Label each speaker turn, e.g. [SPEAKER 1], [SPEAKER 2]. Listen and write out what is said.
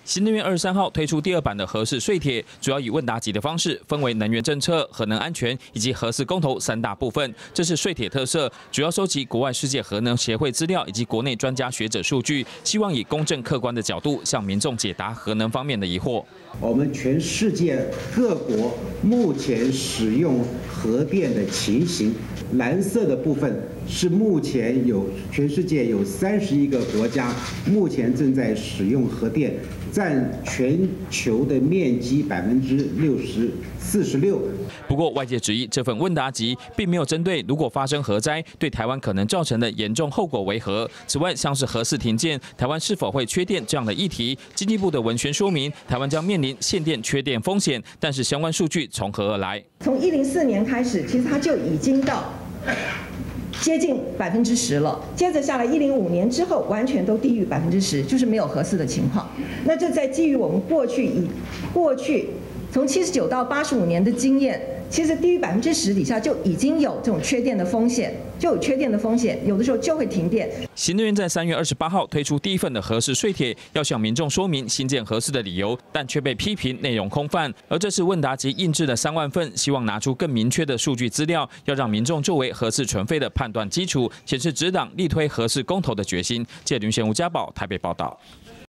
[SPEAKER 1] 新能源23号推出第2版的核四税帖，主要以问答集的方式，分为能源政策、核能安全以及核四公投3大部分。这是税帖特色，主要收集国外世界核能协会资料以及国内专家学者数据，希望以公正客观的角度向民众解答核能方面的疑惑。
[SPEAKER 2] 我们全世界各国目前使用核电的情形，蓝色的部分是目前全世界有31个国家目前正在使用核电，占全球的面积46%。
[SPEAKER 1] 不过，外界质疑这份问答集并没有针对如果发生核灾对台湾可能造成的严重后果为何。此外，像是核四停建，台湾是否会缺电这样的议题，经济部的文宣说明，台湾将面临限电缺电风险，但是相关数据从何而来？
[SPEAKER 3] 从104年开始，其实它就已经到接近10%了，接着下来105年之后，完全都低于10%，就是没有核四的情况。那这在基于我们过去从79到85年的经验，其实低于10%底下就已经有这种缺电的风险，有的时候就会停电。
[SPEAKER 1] 行政院在3月28号推出第1份的核四税帖，要向民众说明新建核四的理由，但却被批评内容空泛。而这次问答集印制了3万份，希望拿出更明确的数据资料，要让民众作为核四存废的判断基础，显示执党力推核四公投的决心。记者林贤吴家宝台北报道。